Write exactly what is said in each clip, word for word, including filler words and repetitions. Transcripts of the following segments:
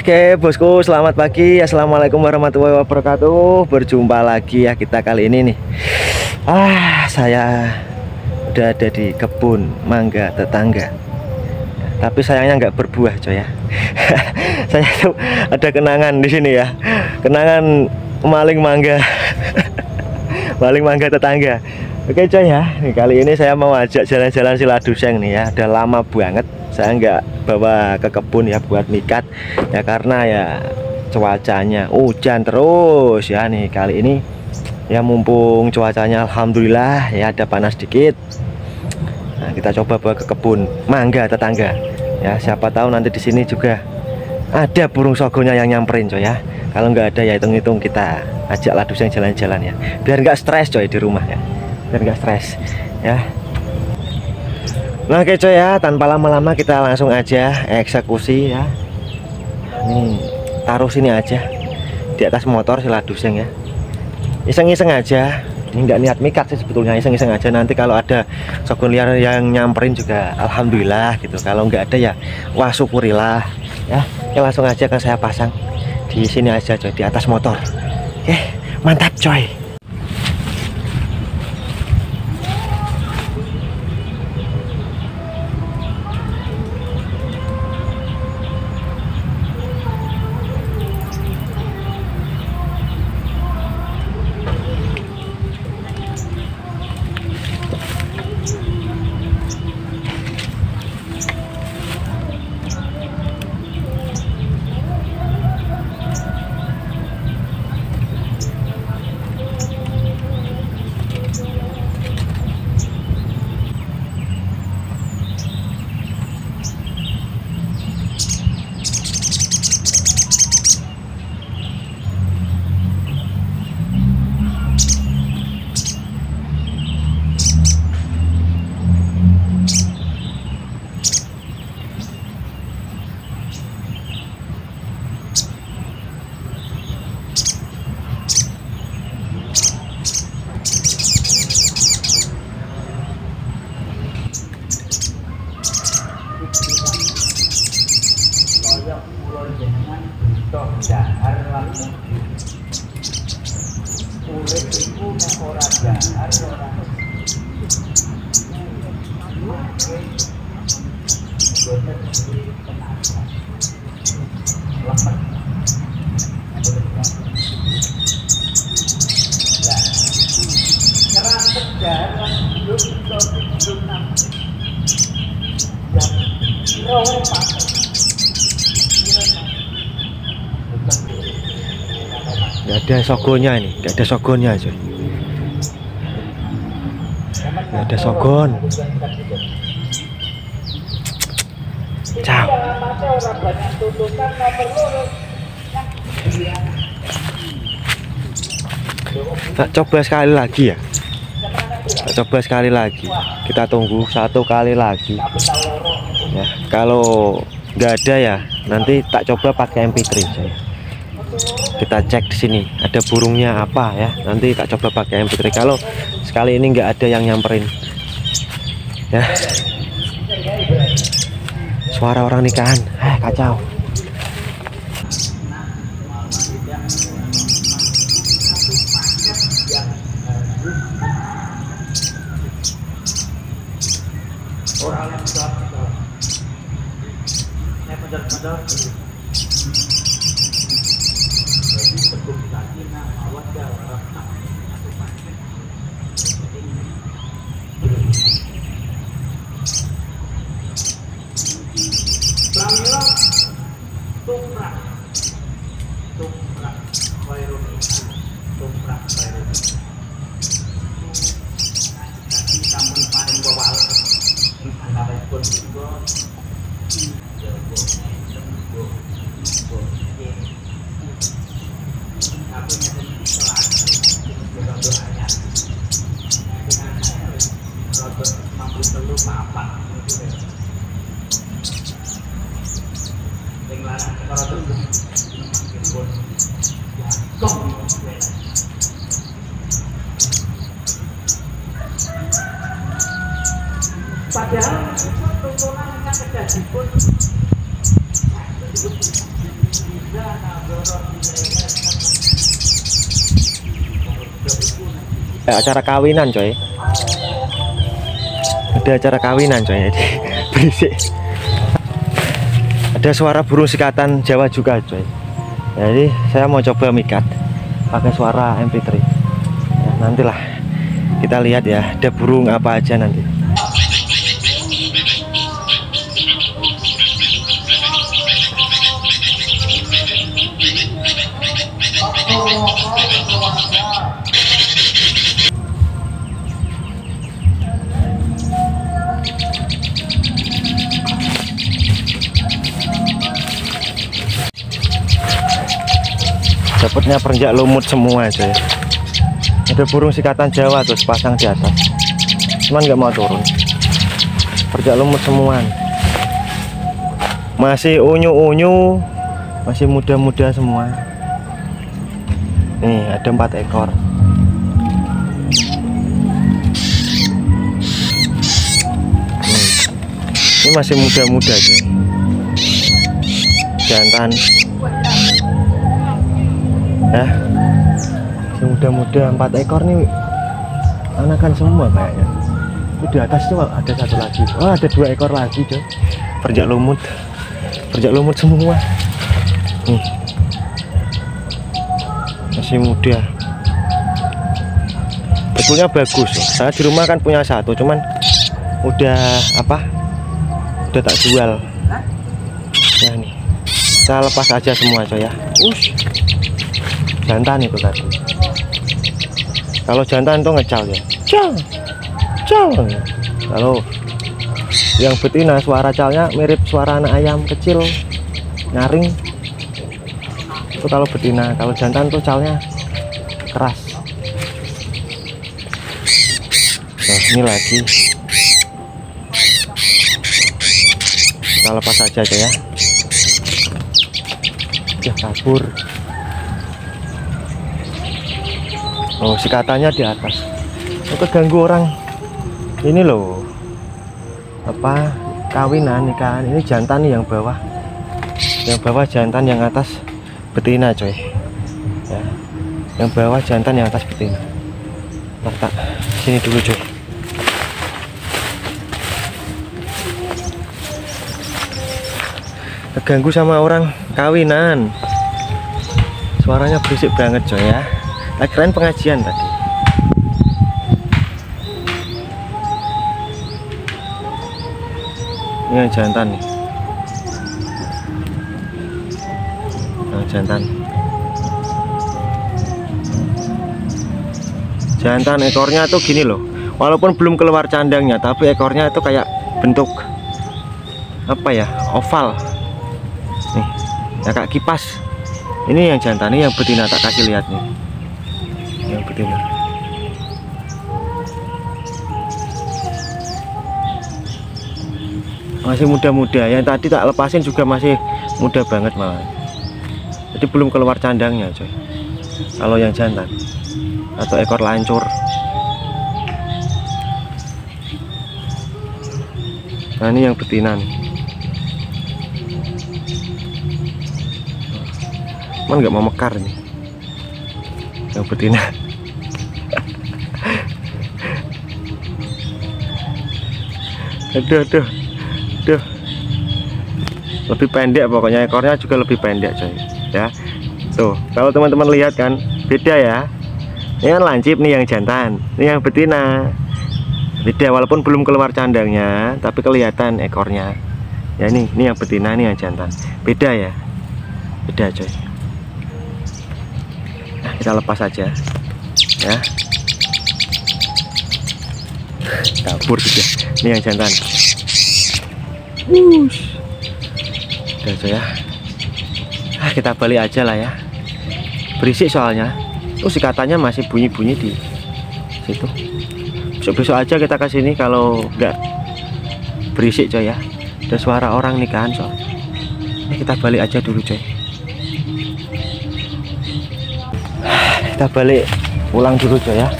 Oke bosku, selamat pagi. Assalamualaikum warahmatullahi wabarakatuh. Berjumpa lagi ya kita kali ini nih. Ah, saya udah ada di kebun mangga tetangga. Tapi sayangnya nggak berbuah coy ya. Saya tuh ada kenangan di sini ya. Kenangan maling mangga. Maling mangga tetangga. Oke coy ya. Nih, kali ini saya mau ajak jalan-jalan Siladuseng nih ya. Udah lama banget saya nggak bawa ke kebun ya buat mikat ya, karena ya cuacanya hujan terus ya. Nih kali ini ya mumpung cuacanya alhamdulillah ya ada panas dikit. Nah, kita coba bawa ke kebun mangga tetangga ya, siapa tahu nanti di sini juga ada burung sogonya yang nyamperin coy ya. Kalau nggak ada ya hitung-hitung kita ajak Laduseng jalan-jalan ya, biar nggak stres coy di rumah ya, biar nggak stres ya. Nah oke coy ya, tanpa lama-lama kita langsung aja eksekusi ya. Nih taruh sini aja di atas motor Siladuseng ya, iseng-iseng aja. Ini nggak niat mikat sih sebetulnya, iseng-iseng aja. Nanti kalau ada sogon liar yang nyamperin juga alhamdulillah gitu. Kalau nggak ada ya wah syukurilah ya. Oke, langsung aja kan saya pasang di sini aja coy, di atas motor. Oke mantap coy. Nggak ada sogonya ini, nggak ada sogonnya coy, nggak ada sogon. Ciao. Tak coba sekali lagi ya, tak coba sekali lagi. Kita tunggu satu kali lagi ya. Kalau nggak ada ya nanti tak coba pakai M P tiga coy. Kita cek di sini ada burungnya apa ya, nanti tak coba pakai M P tiga. Kalau sekali ini nggak ada yang nyamperin ya. Suara orang nikahan, eh kacau. Padahal tontonan ingkang kedah dipun Acara kawinan coy, ada acara kawinan coy, jadi berisik. Ada suara burung sikatan Jawa juga coy, jadi saya mau coba mikat pakai suara M P tiga ya, nantilah kita lihat ya ada burung apa aja nanti. Dapatnya perenjak lumut semua aja ya. Ada burung sikatan Jawa tuh sepasang di atas, cuman nggak mau turun. Perenjak lumut semua, masih unyu-unyu, masih muda-muda semua. Nih ada empat ekor. Nih, ini masih muda-muda aja, jantan ya, muda-muda empat ekor nih, anakan semua kayaknya. Itu di atas tuh ada satu lagi, oh ada dua ekor lagi coy, perenjak lumut, perenjak lumut semua nih, masih muda. Betulnya bagus, saya di rumah kan punya satu, cuman udah apa, udah tak jual ya. Nih saya lepas aja semua coy ya. Ush, jantan itu tadi. Kalau jantan tuh ngecal ya, cal, cal. Kalau yang betina suara calnya mirip suara anak ayam kecil nyaring. Itu kalau betina. Kalau jantan tuh calnya keras. Nah ini lagi. Kita lepas aja aja ya. Udah kabur. Oh, sikatannya di atas. Itu ganggu orang. Ini loh, apa kawinan nikahan. Ini jantan nih yang bawah. Yang bawah jantan, yang atas betina coy. Ya. Yang bawah jantan, yang atas betina. Tak sini dulu coy. Terganggu sama orang kawinan. Suaranya berisik banget coy ya. Keren pengajian tadi. Ini yang jantan nih. Yang jantan. Jantan ekornya tuh gini loh. Walaupun belum keluar candangnya, tapi ekornya itu kayak bentuk apa ya? Oval. Nih, ya kayak kipas. Ini yang jantan, ini yang betina tak kasih lihat nih. Yang betina masih muda-muda, yang tadi tak lepasin juga masih muda banget malah, jadi belum keluar candangnya coy. Kalau yang jantan atau ekor lancur. Nah ini yang betina nih, cuman nggak mau mekar nih yang betina. Aduh, aduh, aduh. Lebih pendek pokoknya, ekornya juga lebih pendek coy ya. Tuh kalau teman-teman lihat kan beda ya. Ini kan lancip nih yang jantan, ini yang betina. Beda walaupun belum keluar candangnya, tapi kelihatan ekornya. Ya ini, ini yang betina, ini yang jantan. Beda ya, beda coy. Nah, kita lepas aja ya. Kabur sudah. Ini yang jantan. Wush. Udah coy ya. Ah, kita balik aja lah ya. Berisik soalnya. Oh, sikatannya masih bunyi-bunyi di situ. Besok-besok aja kita ke sini kalau enggak berisik coy ya. Ada suara orang nikahan soalnya. Ini kita balik aja dulu coy. Kita balik pulang dulu coy ya.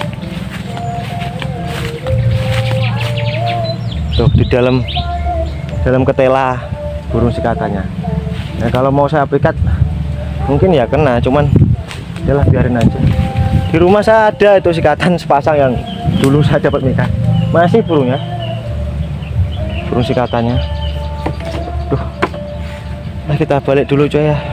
Tuh di dalam dalam ketela burung sikatannya. Nah, kalau mau saya aplikat mungkin ya kena, cuman yalah biarin aja. Di rumah saya ada itu sikatan sepasang yang dulu saya dapat nikah, masih burungnya, burung sikatannya. Duh, nah kita balik dulu coy ya.